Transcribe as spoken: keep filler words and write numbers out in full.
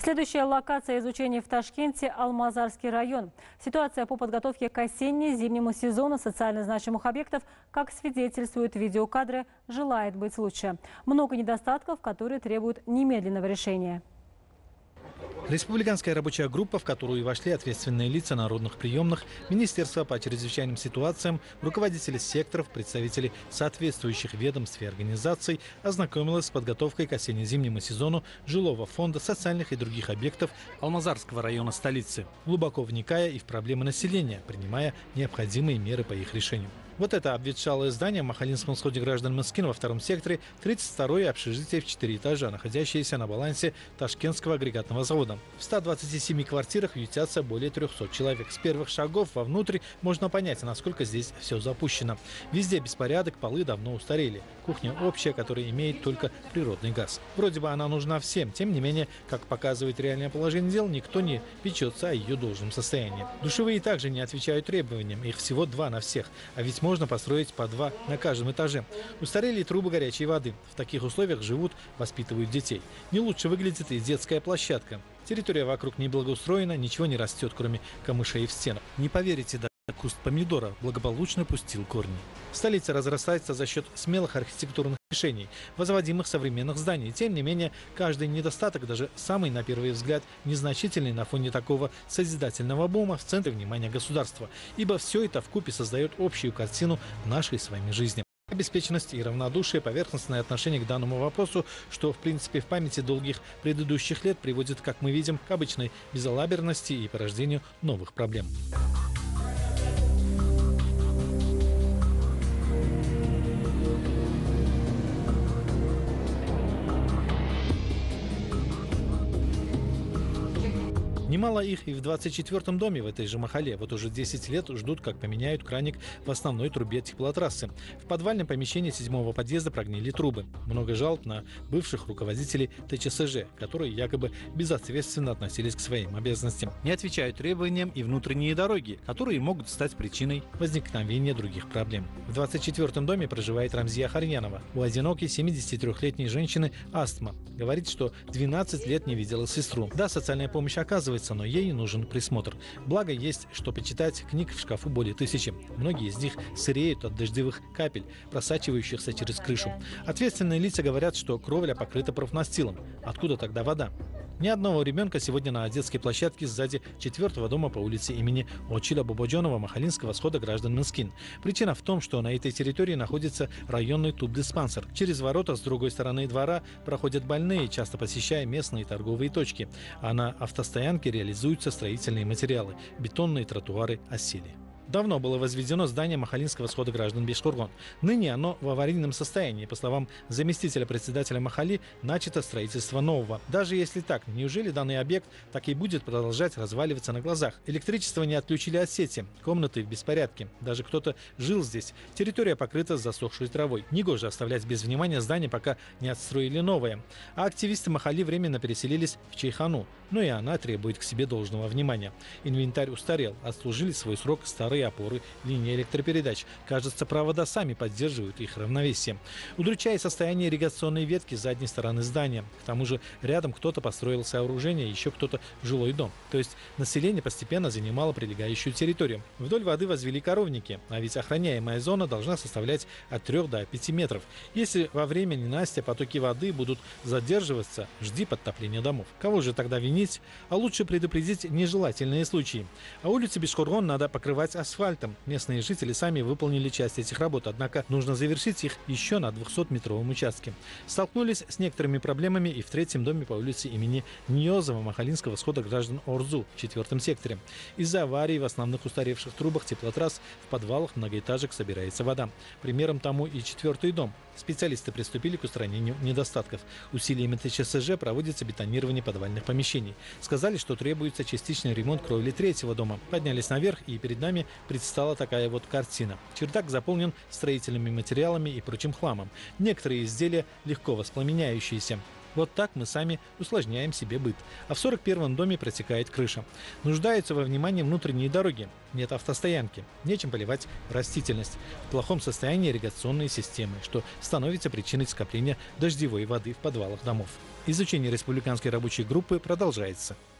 Следующая локация изучения в Ташкенте – Алмазарский район. Ситуация по подготовке к осенне-зимнему сезону социально значимых объектов, как свидетельствуют видеокадры, желает быть лучше. Много недостатков, которые требуют немедленного решения. Республиканская рабочая группа, в которую вошли ответственные лица народных приемных, Министерство по чрезвычайным ситуациям, руководители секторов, представители соответствующих ведомств и организаций, ознакомилась с подготовкой к осенне-зимнему сезону жилого фонда, социальных и других объектов Алмазарского района столицы, глубоко вникая и в проблемы населения, принимая необходимые меры по их решению. Вот это обветшалое здание в Махалинском сходе граждан Мыскин во втором секторе, тридцать второе общежитие в четыре этажа, находящееся на балансе Ташкентского агрегатного завода. В ста двадцати семи квартирах ютятся более трёхсот человек. С первых шагов вовнутрь можно понять, насколько здесь все запущено. Везде беспорядок, полы давно устарели. Кухня общая, которая имеет только природный газ. Вроде бы она нужна всем, тем не менее, как показывает реальное положение дел, никто не печется о ее должном состоянии. Душевые также не отвечают требованиям, их всего два на всех, а ведь можно построить по два на каждом этаже. Устарели трубы горячей воды. В таких условиях живут, воспитывают детей. Не лучше выглядит и детская площадка. Территория вокруг не благоустроена, ничего не растет, кроме камышей в стенах. Не поверите, да, куст помидора благополучно пустил корни. Столица разрастается за счет смелых архитектурных решений, возводимых современных зданий. Тем не менее, каждый недостаток, даже самый, на первый взгляд, незначительный на фоне такого созидательного бума, в центре внимания государства. Ибо все это вкупе создает общую картину нашей с вами жизни. Обеспеченность и равнодушие, поверхностное отношение к данному вопросу, что в принципе в памяти долгих предыдущих лет приводит, как мы видим, к обычной безалаберности и порождению новых проблем. Немало их и в двадцать четвёртом доме в этой же Махале. Вот уже десять лет ждут, как поменяют краник в основной трубе теплотрассы. В подвальном помещении седьмого подъезда прогнили трубы. Много жалоб на бывших руководителей Тэ Че Эс Жэ, которые якобы безответственно относились к своим обязанностям. Не отвечают требованиям и внутренние дороги, которые могут стать причиной возникновения других проблем. В двадцать четвёртом доме проживает Рамзия Харьянова. У одинокой семидесятитрёхлетней женщины астма. Говорит, что двенадцать лет не видела сестру. Да, социальная помощь оказывается, но ей нужен присмотр. Благо есть, что почитать, книг в шкафу более тысячи. Многие из них сыреют от дождевых капель, просачивающихся через крышу. Ответственные лица говорят, что кровля покрыта профнастилом. Откуда тогда вода? Ни одного ребенка сегодня на детской площадке сзади четвертого дома по улице имени Очиля Бободжонова Махалинского схода граждан Мыскин. Причина в том, что на этой территории находится районный тубдиспансер. Через ворота с другой стороны двора проходят больные, часто посещая местные торговые точки. А на автостоянке реализуются строительные материалы. Бетонные тротуары осели. Давно было возведено здание Махалинского схода граждан Бешкоргон. Ныне оно в аварийном состоянии. По словам заместителя председателя Махали, начато строительство нового. Даже если так, неужели данный объект так и будет продолжать разваливаться на глазах? Электричество не отключили от сети. Комнаты в беспорядке. Даже кто-то жил здесь. Территория покрыта засохшей травой. Негоже оставлять без внимания здание, пока не отстроили новое. А активисты Махали временно переселились в Чайхану. Но и она требует к себе должного внимания. Инвентарь устарел. Отслужили свой срок старые опоры линии электропередач. Кажется, провода сами поддерживают их равновесие. Удручает состояние ирригационной ветки с задней стороны здания. К тому же рядом кто-то построил сооружение, еще кто-то жилой дом. То есть население постепенно занимало прилегающую территорию. Вдоль воды возвели коровники, а ведь охраняемая зона должна составлять от трёх до пяти метров. Если во время ненастья потоки воды будут задерживаться, жди подтопления домов. Кого же тогда винить? А лучше предупредить нежелательные случаи. А улицы Бешкоргон надо покрывать асфальтом. асфальтом. Местные жители сами выполнили часть этих работ, однако нужно завершить их еще на двухсотметровом участке. Столкнулись с некоторыми проблемами и в третьем доме по улице имени Ниозова Махалинского схода граждан Орзу в четвертом секторе. Из-за аварий в основных устаревших трубах теплотрасс в подвалах многоэтажек собирается вода. Примером тому и четвертый дом. Специалисты приступили к устранению недостатков. Усилиями Тэ Че Эс Жэ проводится бетонирование подвальных помещений. Сказали, что требуется частичный ремонт кровли третьего дома. Поднялись наверх, и перед нами предстала такая вот картина. Чердак заполнен строительными материалами и прочим хламом. Некоторые изделия легко воспламеняющиеся. Вот так мы сами усложняем себе быт. А в сорок первом доме протекает крыша. Нуждаются во внимании внутренние дороги. Нет автостоянки. Нечем поливать растительность. В плохом состоянии ирригационные системы, что становится причиной скопления дождевой воды в подвалах домов. Изучение республиканской рабочей группы продолжается.